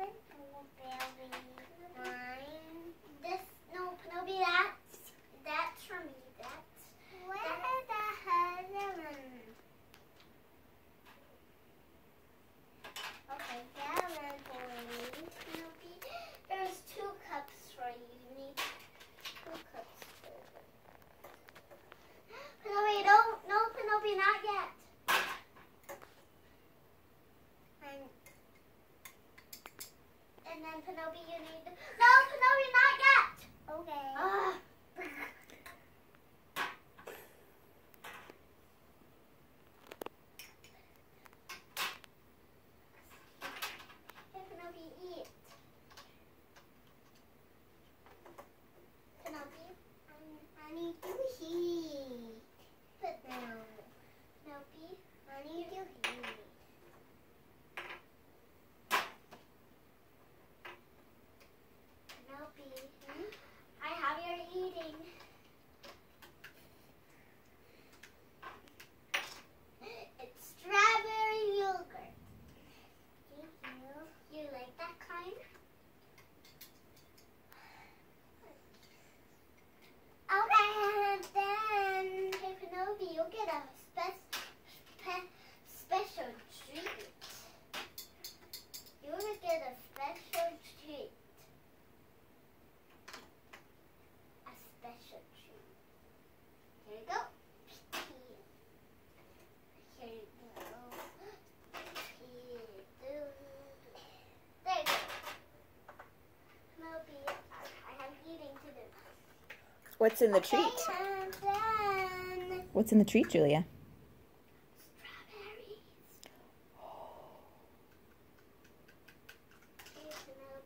Mine. This, no, Penelope, that's for me. Where the hell? Okay, gallon for me, Penelope. There's 2 cups for you. You need 2 cups. Penelope, no, Penelope, not yet. And then Penelope, you need. No, Penelope, not yet. Okay. Hey, Penelope, eat. Penelope, I need to eat. But now, Penelope, I need to eat. Penelope, I have your eating. It's strawberry yogurt. You like that kind? Okay, and then, hey Penelope, you'll get a special treat. You will get a special treat. A special treat. Here you go. Here you go. There you go. Penelope, I have eating to do. What's in the treat? And then What's in the treat, Julia? strawberries. Hey,